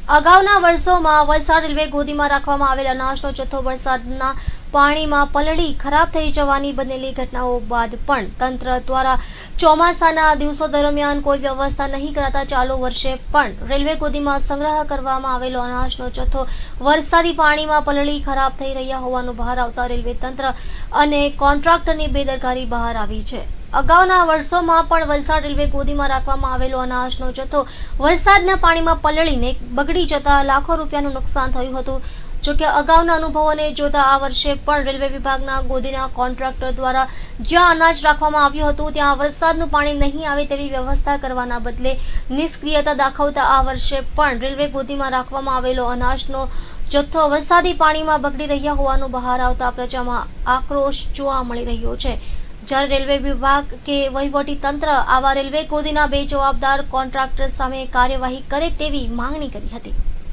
અગાઉના વર્ષોમાં વલસાડ રેલવે ગોદીમાં રાખવામાં આવેલ અનાજનો જથ્થો વરસાદના પાણીમાં પલળી ખરાબ થઈ જવાની બનેલી ઘટનાઓ બાદ પણ તંત્ર દ્વારા ચોમાસાના દિવસો દરમિયાન કોઈ વ્યવસ્થા નહીં કરાતા ચાલુ વર્ષે પણ રેલવે ગોદીમાં સંગ્રહ કરવામાં આવેલો અનાજનો જથ્થો વરસાદી પાણીમાં પલળી ખરાબ થઈ રહ્યા હોવાનું બહાર આવતા રેલવે તંત્ર અને કોન્ટ્રાક્ટરની બેદરકારી બહાર આવી છે। અગાઉના વર્ષોમાં પણ વલસાડ રેલવે ગોદીમાં રાખવામાં આવેલો અનાજનો જથ્થો વરસાદના પાણીમાં પલળીને બગડી જતા લાખો રૂપિયાનું નુકસાન થયું હતું। જોકે અગાઉના અનુભવોને જોતા આ વર્ષે પણ રેલવે વિભાગના ગોદીના કોન્ટ્રાક્ટર દ્વારા જ્યાં અનાજ રાખવામાં આવ્યું હતું ત્યાં વરસાદનું પાણી નહીં આવે તેવી વ્યવસ્થા કરવાના બદલે નિષ્ક્રિયતા દાખવતા આ વર્ષે પણ રેલવે ગોદીમાં રાખવામાં આવેલો અનાજનો જથ્થો વરસાદી પાણીમાં બગડી રહ્યા હોવાનું બહાર આવતા પ્રજામાં આક્રોશ જોવા મળી રહ્યો છે। જ્યારે રેલવે વિભાગ કે વહીવટી તંત્ર આવા રેલવે ગોદીના બેજવાબદાર કોન્ટ્રાક્ટર સામે કાર્યવાહી કરે તેવી માંગણી કરી હતી।